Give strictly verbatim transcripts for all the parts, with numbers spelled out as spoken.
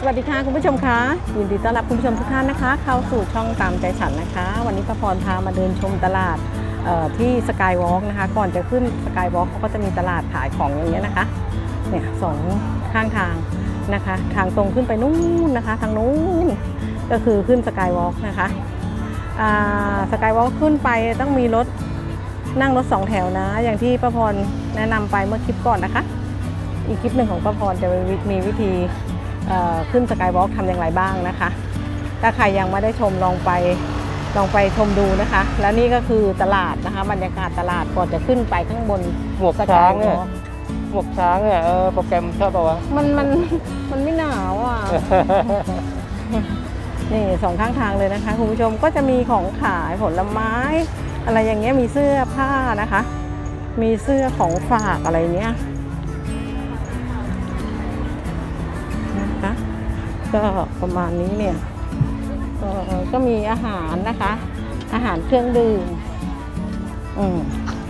วัสดีค่ะคุณผู้ชมคะยินดีต้อนรับคุณผู้ชมทุกท่านนะคะเข้าสู่ช่องตามใจฉันนะคะวันนี้ป้าพรพามาเดินชมตลาดที่สกายวอล์กนะคะก่อนจะขึ้นสกายวอล์กเขาก็จะมีตลาดขายของอย่างเงี้ยนะคะเนี่ยสองข้างทางนะคะทางตรงขึ้นไปนู่นนะคะทางนู้นก็คือขึ้นสกายวอล์กนะคะสกายวอล์กขึ้นไปต้องมีรถนั่งรถสองแถวนะอย่างที่ป้าพรแนะนำไปเมื่อคลิปก่อนนะคะอีกคลิปหนึ่งของป้าพรจะมีวิธีขึ้นสกายวอล์กทำอย่างไรบ้างนะคะถ้าใครยังไม่ได้ชมลองไปลองไปชมดูนะคะแล้วนี่ก็คือตลาดนะคะบรรยากาศตลาดก่อนจะขึ้นไปข้างบนหมวกช้างเนี่ยหมวกช้างเนี่ยเออโปรแกรมชอบป่าวะมันมันมันไม่หนาวอ่ะ นี่สองข้างทางเลยนะคะคุณผู้ชมก็จะมีของขายผลไม้อะไรอย่างเงี้ยมีเสื้อผ้านะคะมีเสื้อของฝากอะไรเนี้ยนะคะก็ประมาณนี้เนี่ยก็มีอาหารนะคะอาหารเครื่องดื่มอืม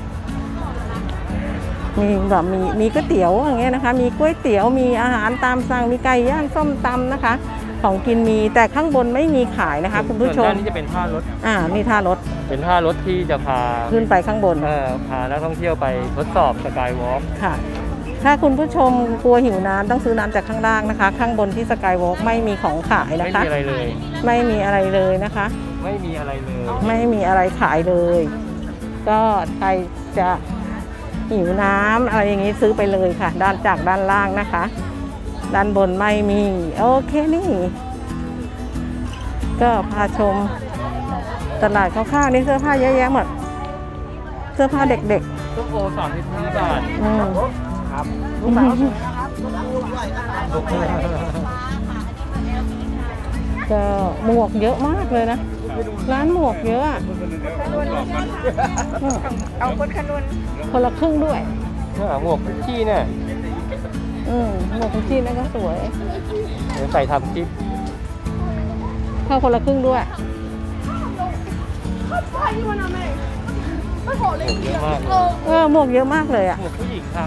มีแบบมีมีก๋วยเตี๋ยวอย่างเงี้ยนะคะมีก๋วยเตี๋ยวมีอาหารตามสั่งมีไก่ย่างส้มตำนะคะของกินมีแต่ข้างบนไม่มีขายนะคะคุณผู้ชมนี่จะเป็นท่ารถอ่านี่ท่ารถเป็นท่ารถที่จะพาขึ้นไปข้างบนเออพานักท่องเที่ยวไปทดสอบสกายวอล์กค่ะถ้าคุณผู้ชมกลัวหิวน้ำต้องซื้อน้ำจากข้างล่างนะคะข้างบนที่สกายวอล์กไม่มีของขายนะคะไม่มีอะไรเลยไม่มีอะไรเลยนะคะไม่มีอะไรเลยไม่มีอะไรขายเลยก็ใครจะหิวน้ำอะไรอย่างนี้ซื้อไปเลยค่ะด้านจากด้านล่างนะคะด้านบนไม่มีโอเคนี่ก็พาชมตลาดข้างๆนี่เสื้อผ้าเยอะแยะหมดเสื้อผ้าเด็กๆตุ๊กโอสามสิบสี่บาทครับก็หมวกเยอะมากเลยนะร้านหมวกเยอะเอาคนขนุนคนละครึ่งด้วยหมวกคุกกี้เนี่ยอืมหมวกคุกกี้นั่นก็สวยเดี๋ยวใส่ทำคลิปเข้าคนละครึ่งด้วยเออหมวกเยอะมากเลยอ่ะหมวกผู้หญิงทำ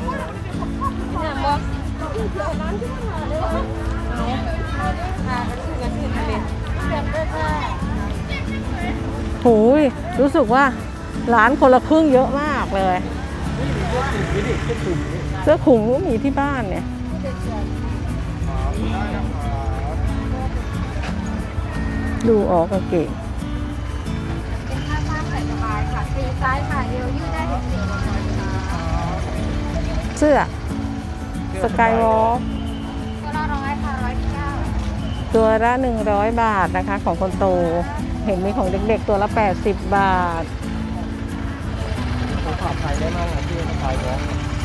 โอ้ยรู้สึกว่าร้านคนละครึ่งเยอะมากเลยเสื้อขุมก็มีที่บ้านเนี่ยดูออกกางเกงเป็นผ้าผ้าใส่สบายค่ะสีซ้ายค่ะเอวยืดได้ถึงสี่เสื้อสกายวอล์กตัวละร้อยค่ะร้อยเก้าตัวละหนึ่งร้อยบาทนะคะของคนโตเห็นมีของเด็กๆตัวละแปดสิบบาทผมขับไทยได้มากนะที่สกายวอล์ก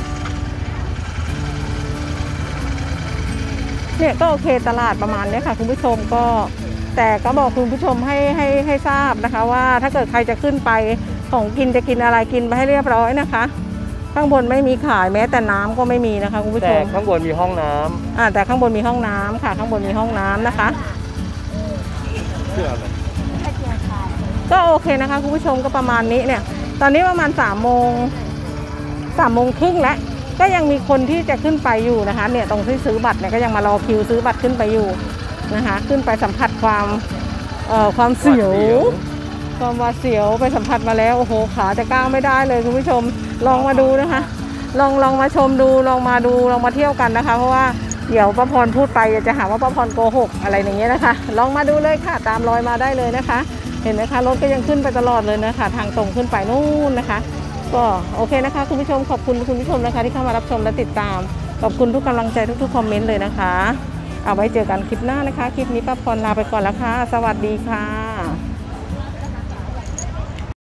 เนี่ยก็โอเคตลาดประมาณนี้ค่ะคุณผู้ชมก็แต่ก็บอกคุณผู้ชมให้ให้ให้ทราบนะคะว่าถ้าเกิดใครจะขึ้นไปของกินจะกินอะไรกินไปให้เรียบร้อยนะคะข้างบนไม่มีขายแม้แต่น้ำก็ไม่มีนะคะคุณผู้ชมแต่ข้างบนมีห้องน้ำอ่าแต่ข้างบนมีห้องน้ำค่ะข้างบนมีห้องน้ำนะคะเชื่อเลยก็โอเคนะคะคุณผู้ชมก็ประมาณนี้เนี่ยตอนนี้ประมาณสามโมงสามโมงครึ่งแล้วก็ยังมีคนที่จะขึ้นไปอยู่นะคะเนี่ยตรงที่ซื้อบัตรเนี่ยก็ยังมารอคิวซื้อบัตรขึ้นไปอยู่นะคะขึ้นไปสัมผัสความเอ่อความเสียวความว่าเสียวไปสัมผัสมาแล้วโอ้โหขาจะก้าวไม่ได้เลยคุณผู้ชมลองมาดูนะคะลองลองมาชมดูลองมาดูลองมาเที่ยวกันนะคะเพราะว่าเดี๋ยวป้าพรพูดไปจะหาว่าป้าพรโกหกอะไรอย่างเงี้ยนะคะลองมาดูเลยค่ะตามรอยมาได้เลยนะคะเห็นไหมคะรถก็ยังขึ้นไปตลอดเลยนะคะทางตรงขึ้นไปนู่นนะคะก็โอเคนะคะคุณผู้ชมขอบคุณคุณผู้ชมนะคะที่เข้ามารับชมและติดตามขอบคุณทุกกำลังใจทุกๆคอมเมนต์เลยนะคะเอาไว้เจอกันคลิปหน้านะคะคลิปนี้ป้าพรลาไปก่อนแล้วค่ะสวัสดีค่ะ